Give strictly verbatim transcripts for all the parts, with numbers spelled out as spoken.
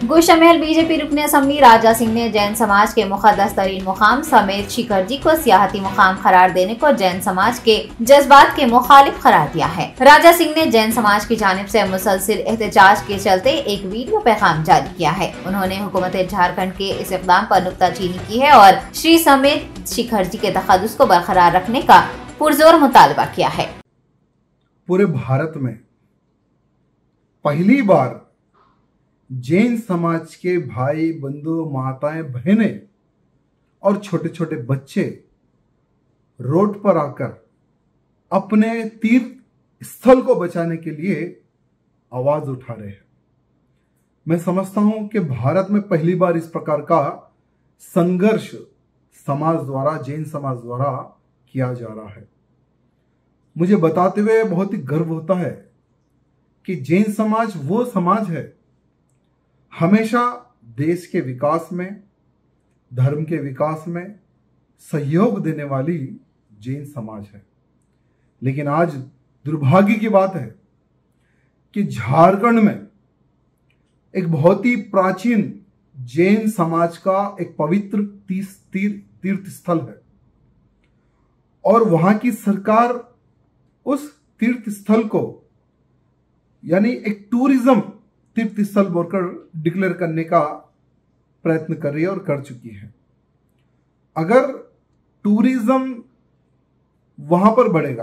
गुशामेल BJP रुकने assembly Raja Singh ने जैन समाज के मुकद्दस तरीन मुकाम समेत शिखर जी को सियाहती मुकाम करार देने को जैन समाज के जज्बात के मुखालिफ करार दिया है। राजा सिंह ने जैन समाज की जानिब से मुसलसिल एहतजाज के चलते एक वीडियो पैगाम जारी किया है। उन्होंने हुकूमत झारखंड के इस इक़दाम पर नुक्ताचीनी की है और श्री समेत शिखर जी के तक़द्दुस को बरकरार रखने का पुरजोर मुतालबा किया है। पूरे भारत में पहली बार जैन समाज के भाई बंधु माताएं बहनें और छोटे छोटे बच्चे रोड पर आकर अपने तीर्थ स्थल को बचाने के लिए आवाज उठा रहे हैं। मैं समझता हूं कि भारत में पहली बार इस प्रकार का संघर्ष समाज द्वारा जैन समाज द्वारा किया जा रहा है। मुझे बताते हुए बहुत ही गर्व होता है कि जैन समाज वो समाज है, हमेशा देश के विकास में, धर्म के विकास में सहयोग देने वाली जैन समाज है। लेकिन आज दुर्भाग्य की बात है कि झारखंड में एक बहुत ही प्राचीन जैन समाज का एक पवित्र तीर्थ स्थल है और वहां की सरकार उस तीर्थ स्थल को यानी एक टूरिज्म तीर्थ स्थल बोलकर डिक्लेयर करने का प्रयत्न कर रही है और कर चुकी है। अगर टूरिज्म वहां पर बढ़ेगा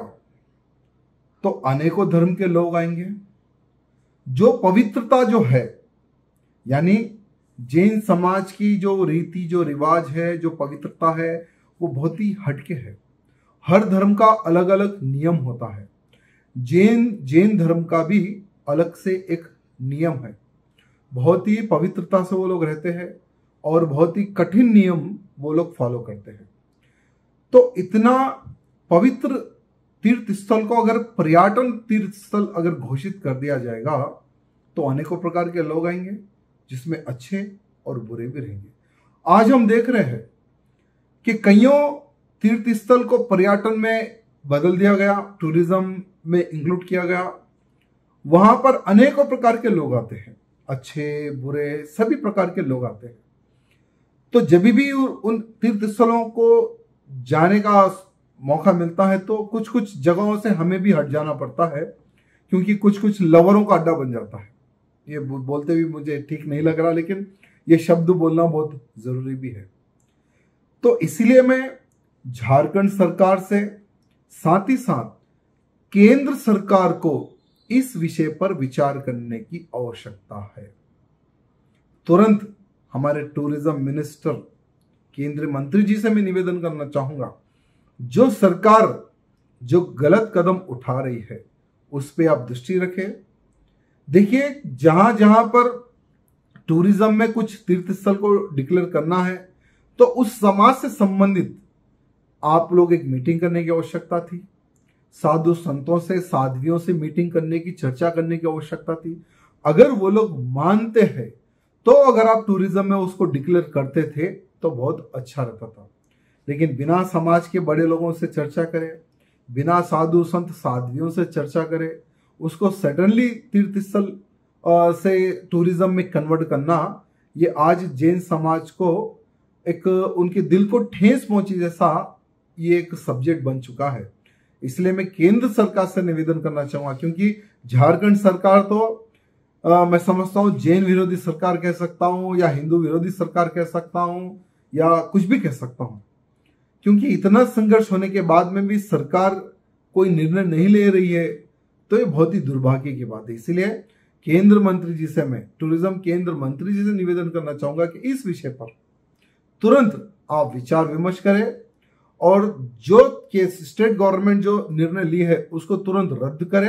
तो अनेकों धर्म के लोग आएंगे। जो पवित्रता जो है यानी जैन समाज की जो रीति जो रिवाज है, जो पवित्रता है, वो बहुत ही हटके है। हर धर्म का अलग अलग नियम होता है। जैन जैन धर्म का भी अलग से एक नियम है। बहुत ही पवित्रता से वो लोग रहते हैं और बहुत ही कठिन नियम वो लोग फॉलो करते हैं। तो इतना पवित्र तीर्थ स्थल को अगर पर्यटन तीर्थ स्थल अगर घोषित कर दिया जाएगा तो अनेकों प्रकार के लोग आएंगे, जिसमें अच्छे और बुरे भी रहेंगे। आज हम देख रहे हैं कि कईयों तीर्थ स्थल को पर्यटन में बदल दिया गया, टूरिज्म में इंक्लूड किया गया। वहां पर अनेकों प्रकार के लोग आते हैं, अच्छे बुरे सभी प्रकार के लोग आते हैं। तो जब भी उन तीर्थ स्थलों को जाने का मौका मिलता है तो कुछ कुछ जगहों से हमें भी हट जाना पड़ता है, क्योंकि कुछ कुछ लवरों का अड्डा बन जाता है। ये बोलते भी मुझे ठीक नहीं लग रहा, लेकिन ये शब्द बोलना बहुत जरूरी भी है। तो इसीलिए मैं झारखंड सरकार से साथ ही साथ केंद्र सरकार को इस विषय पर विचार करने की आवश्यकता है। तुरंत हमारे टूरिज्म मिनिस्टर केंद्रीय मंत्री जी से मैं निवेदन करना चाहूंगा, जो सरकार जो गलत कदम उठा रही है उस पे आप दृष्टि रखें। देखिए, जहां जहां पर टूरिज्म में कुछ तीर्थ स्थल को डिक्लेयर करना है तो उस समाज से संबंधित आप लोग एक मीटिंग करने की आवश्यकता थी। साधु संतों से, साध्वियों से मीटिंग करने की, चर्चा करने की आवश्यकता थी। अगर वो लोग मानते हैं तो अगर आप टूरिज्म में उसको डिक्लेयर करते थे तो बहुत अच्छा रहता था। लेकिन बिना समाज के बड़े लोगों से चर्चा करें, बिना साधु संत साध्वियों से चर्चा करें, उसको सडनली तीर्थ स्थल से टूरिज्म में कन्वर्ट करना, ये आज जैन समाज को एक उनके दिल को ठेस पहुंची जैसा ये एक सब्जेक्ट बन चुका है। इसलिए मैं केंद्र सरकार से निवेदन करना चाहूंगा, क्योंकि झारखंड सरकार तो आ, मैं समझता हूं जैन विरोधी सरकार कह सकता हूं या हिंदू विरोधी सरकार कह सकता हूं या कुछ भी कह सकता हूं, क्योंकि इतना संघर्ष होने के बाद में भी सरकार कोई निर्णय नहीं ले रही है, तो ये बहुत ही दुर्भाग्य की बात है। इसीलिए केंद्र मंत्री जी से मैं टूरिज्म केंद्र मंत्री जी से निवेदन करना चाहूंगा कि इस विषय पर तुरंत आप विचार विमर्श करें और जो के स्टेट गवर्नमेंट जो निर्णय ली है उसको तुरंत रद्द करे।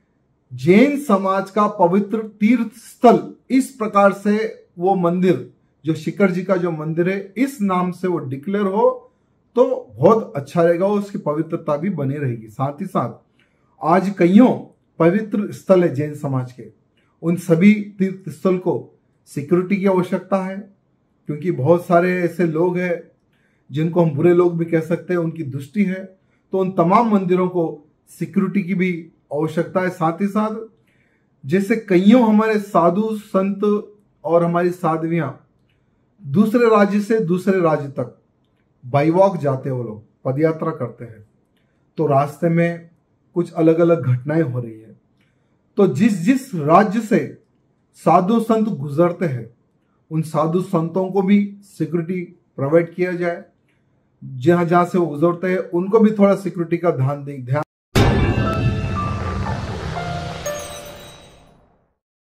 जैन समाज का पवित्र तीर्थ स्थल इस प्रकार से वो मंदिर जो शिखर जी का जो मंदिर है इस नाम से वो डिक्लेयर हो तो बहुत अच्छा रहेगा, उसकी पवित्रता भी बनी रहेगी। साथ ही साथ आज कईयों पवित्र स्थल है जैन समाज के, उन सभी तीर्थ स्थल को सिक्योरिटी की आवश्यकता है, क्योंकि बहुत सारे ऐसे लोग हैं जिनको हम बुरे लोग भी कह सकते हैं, उनकी दृष्टि है। तो उन तमाम मंदिरों को सिक्योरिटी की भी आवश्यकता है। साथ ही साथ जैसे कईयों हमारे साधु संत और हमारी साध्वियां दूसरे राज्य से दूसरे राज्य तक बाई वॉक जाते हैं, वो लोग पदयात्रा करते हैं, तो रास्ते में कुछ अलग अलग घटनाएं हो रही है। तो जिस जिस राज्य से साधु संत गुजरते हैं उन साधु संतों को भी सिक्योरिटी प्रोवाइड किया जाए, जहां जहां से वो गुजरते हैं उनको भी थोड़ा सिक्योरिटी का ध्यान ध्यान